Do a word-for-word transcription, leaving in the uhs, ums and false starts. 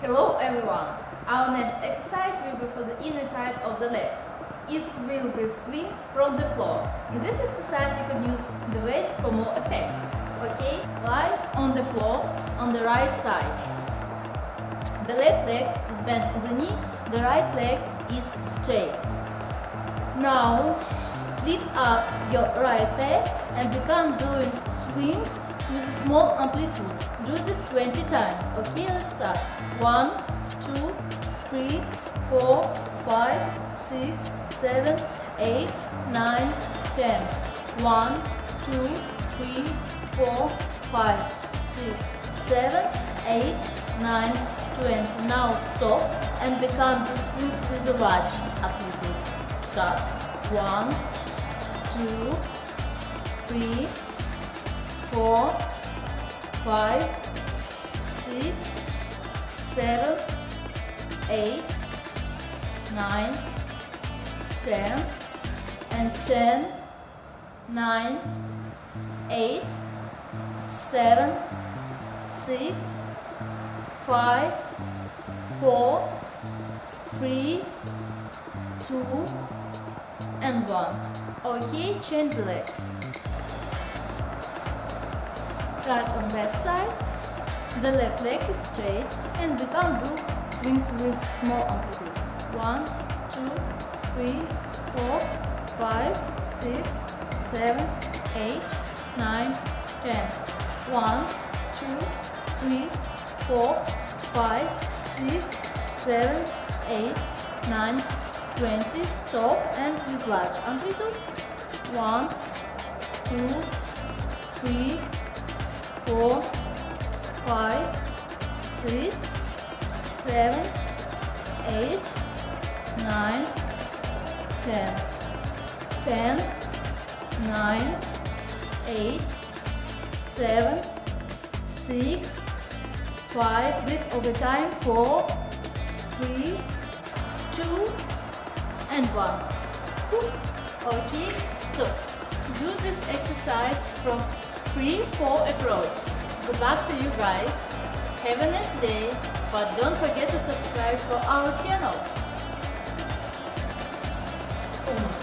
Hello everyone! Our next exercise will be for the inner type of the legs. It will be swings from the floor. In this exercise you can use the weights for more effect. Okay? Lie on the floor on the right side. The left leg is bent on the knee, the right leg is straight. Now lift up your right leg and become doing swings with a small amplitude. Do this twenty times. Okay, let's start. one, two, three, four, five, six, seven, eight, nine, ten. one, two, three, four, five, six, seven, eight, nine, twenty. Now stop and become to swing with a large amplitude. Start. one, two, three, four, five, six, seven, eight, nine, ten, and ten, nine, eight, seven, six, five, four, three, two, and one. Okay, change the legs. Right on left side, the left leg is straight and we can do swings with small amplitude. one, two, three, four, five, six, seven, eight, nine, ten. one, two, three, four, five, six, seven, eight, nine, twenty. Stop and with large amplitude. one, two, three, four, five, six, seven, eight, nine, ten. ten, nine, eight, seven, six, five, breathe over time, four, three, two, and one. Okay, stop. Do this exercise from three four approach. Good luck to you guys. Have a nice day, but don't forget to subscribe for our channel.